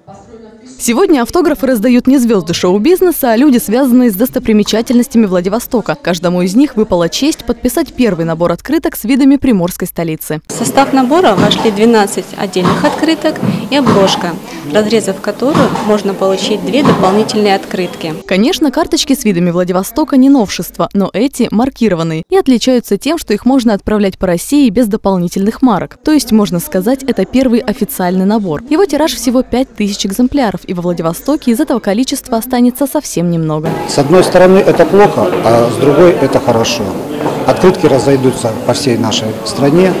Сегодня автографы раздают не звезды шоу-бизнеса, а люди, связанные с достопримечательностями Владивостока. Каждому из них выпала честь подписать первый набор открыток с видами приморской столицы. В состав набора вошли 12 отдельных открыток и обложка, разрезав которую можно получить 2 дополнительные открытки. Конечно, карточки с видами Владивостока не новшество, но эти маркированные и отличаются тем, что их можно отправлять по России без дополнительных марок. То есть, можно сказать, это первый официальный набор. Его тираж всего 5000 экземпляров, и во Владивостоке из этого количества останется совсем немного. С одной стороны это плохо, а с другой это хорошо. Открытки разойдутся по всей нашей стране.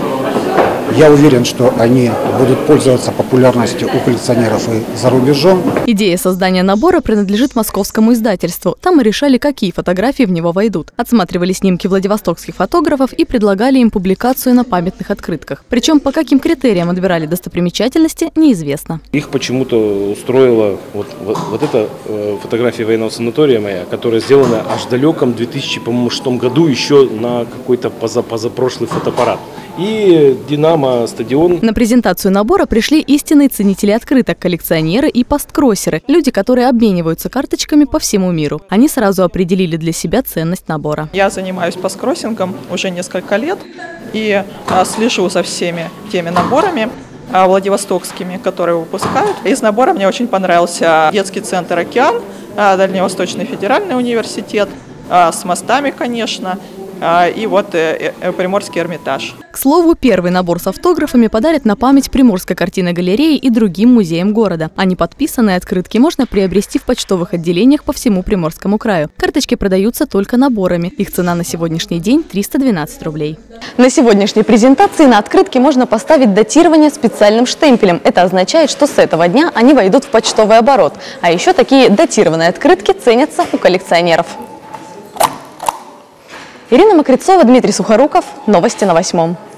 Я уверен, что они будут пользоваться популярностью у коллекционеров и за рубежом. Идея создания набора принадлежит московскому издательству. Там мы решали, какие фотографии в него войдут. Отсматривали снимки владивостокских фотографов и предлагали им публикацию на памятных открытках. Причем по каким критериям отбирали достопримечательности, неизвестно. Их почему-то устроила вот эта фотография военного санатория моя, которая сделана аж в далеком 2006 году еще на какой-то позапрошлый фотоаппарат. И «Динамо» стадион. На презентацию набора пришли истинные ценители открыток, коллекционеры и посткроссеры. Люди, которые обмениваются карточками по всему миру. Они сразу определили для себя ценность набора. Я занимаюсь посткроссингом уже несколько лет и слежу за всеми теми наборами владивостокскими, которые выпускают. Из набора мне очень понравился детский центр «Океан», Дальневосточный федеральный университет, с мостами, конечно. И вот Приморский Эрмитаж. К слову, первый набор с автографами подарят на память Приморской картинной галереи и другим музеям города. А неподписанные открытки можно приобрести в почтовых отделениях по всему Приморскому краю. Карточки продаются только наборами. Их цена на сегодняшний день 312 рублей. На сегодняшней презентации на открытке можно поставить датирование специальным штемпелем. Это означает, что с этого дня они войдут в почтовый оборот. А еще такие датированные открытки ценятся у коллекционеров. Ирина Мокрицова, Дмитрий Сухоруков. Новости на 8.